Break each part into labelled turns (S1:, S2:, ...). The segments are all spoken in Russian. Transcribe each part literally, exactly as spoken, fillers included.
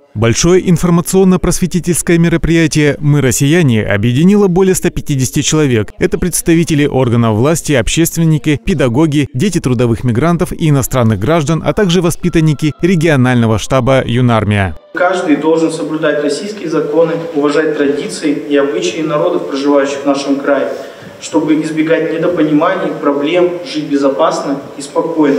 S1: Большое информационно-просветительское мероприятие «Мы россияне» объединило более ста пятидесяти человек. Это представители органов власти, общественники, педагоги, дети трудовых мигрантов и иностранных граждан, а также воспитанники регионального штаба «Юнармия».
S2: Каждый должен соблюдать российские законы, уважать традиции и обычаи народов, проживающих в нашем крае, чтобы избегать недопониманий, проблем, жить безопасно и спокойно.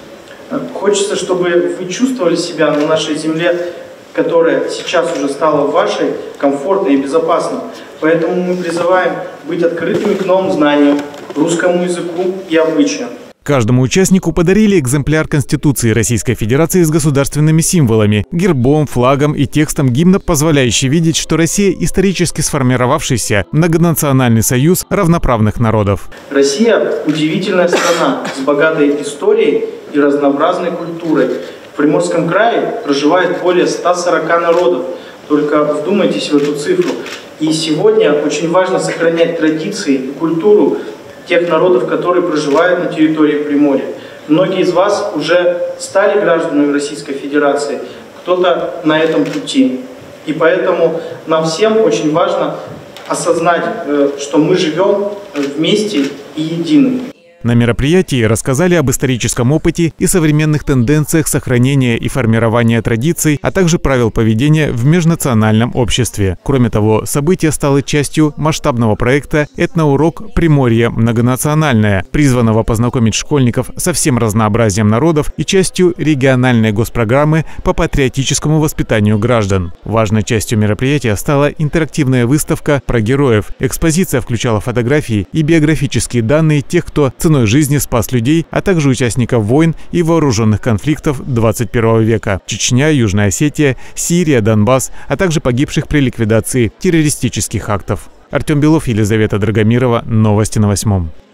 S2: Хочется, чтобы вы чувствовали себя на нашей земле, которая сейчас уже стала вашей, комфортной и безопасной. Поэтому мы призываем быть открытыми к новым знаниям, русскому языку и обычаям.
S1: Каждому участнику подарили экземпляр Конституции Российской Федерации с государственными символами, гербом, флагом и текстом гимна, позволяющий видеть, что Россия – исторически сформировавшийся многонациональный союз равноправных народов.
S2: Россия – удивительная страна с богатой историей и разнообразной культурой. В Приморском крае проживает более ста сорока народов. Только вдумайтесь в эту цифру. И сегодня очень важно сохранять традиции и культуру тех народов, которые проживают на территории Приморья. Многие из вас уже стали гражданами Российской Федерации, кто-то на этом пути. И поэтому нам всем очень важно осознать, что мы живем вместе и едины.
S1: На мероприятии рассказали об историческом опыте и современных тенденциях сохранения и формирования традиций, а также правил поведения в межнациональном обществе. Кроме того, событие стало частью масштабного проекта «Этноурок Приморье многонациональное», призванного познакомить школьников со всем разнообразием народов и частью региональной госпрограммы по патриотическому воспитанию граждан. Важной частью мероприятия стала интерактивная выставка про героев. Экспозиция включала фотографии и биографические данные тех, кто ценой жизни спас людей, а также участников войн и вооруженных конфликтов двадцать первого века – Чечня, Южная Осетия, Сирия, Донбасс, а также погибших при ликвидации террористических актов. Артем Белов, Елизавета Драгомирова. Новости на восьмом.